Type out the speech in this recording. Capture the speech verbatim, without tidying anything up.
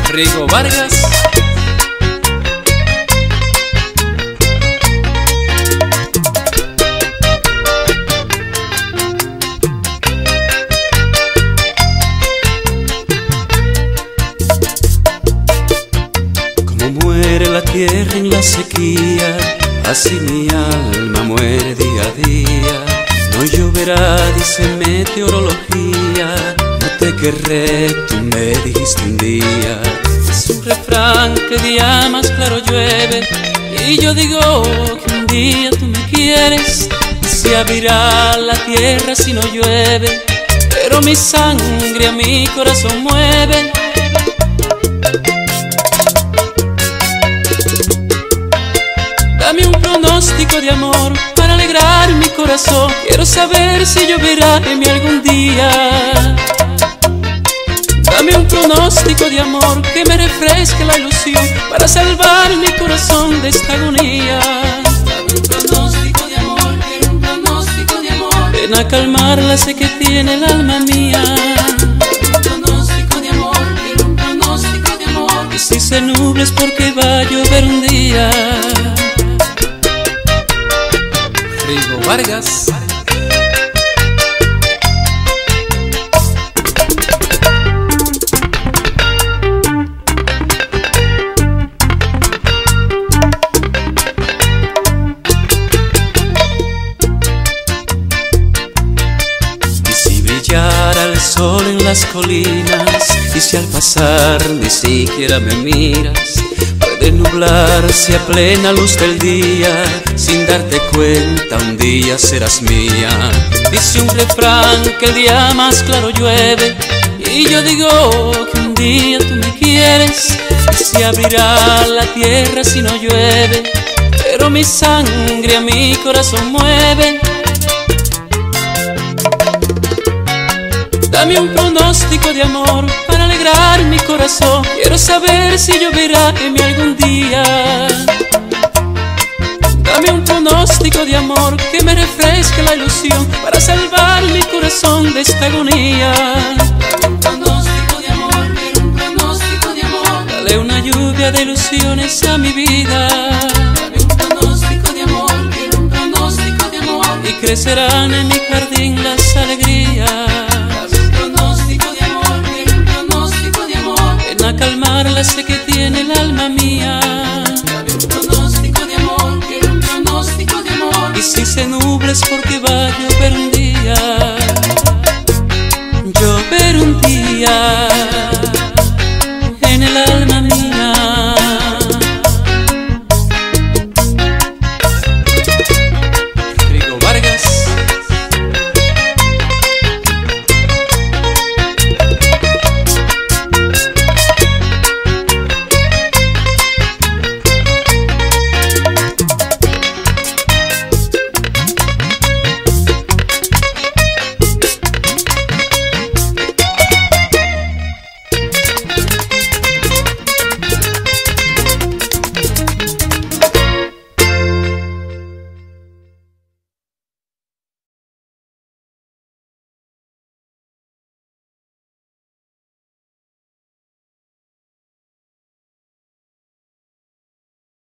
Rigo Vargas. Como muere la tierra en la sequía, así mi alma muere día a día. No lloverá, dice meteorología, no te querré, tú me dijiste un día. Es un refrán que día más claro llueve, y yo digo que un día tú me quieres. Se abrirá la tierra si no llueve, pero mi sangre a mi corazón mueve. Dame un pronóstico de amor para alegrar mi corazón. Quiero saber si lloverá en mí algún día. Dame un pronóstico de amor que me refresque la ilusión para salvar mi corazón de esta agonía. Dame un pronóstico de amor, quiero un pronóstico de amor. Ven a calmar la sed que tiene el alma mía. Dame un pronóstico de amor, quiero un pronóstico de amor. Y si se nubla es porque va a llover un día. Rigo Vargas. Y si brillara el sol en las colinas, y si al pasar ni siquiera me miras, puede nublarse a plena luz del día, sin darte cuenta un día serás mía. Dice un refrán que el día más claro llueve, y yo digo que un día tú me quieres. Se abrirá la tierra si no llueve, pero mi sangre a mi corazón mueve. Dame un pronóstico de amor para alegrar mi corazón. Quiero saber si lloverá en mí algún día. Dame un pronóstico de amor que me refresque la ilusión para salvar mi corazón de esta agonía. Dame un pronóstico de amor, quiero un pronóstico de amor. Dale una lluvia de ilusiones a mi vida. Dame un pronóstico de amor, quiero un pronóstico de amor. Y crecerán en mi jardín las alegrías. A calmar la sed que tiene el alma mía. Dame un pronóstico de amor, quiero un pronóstico de amor. Y si se nubla es porque va a llover un día. Llover un día.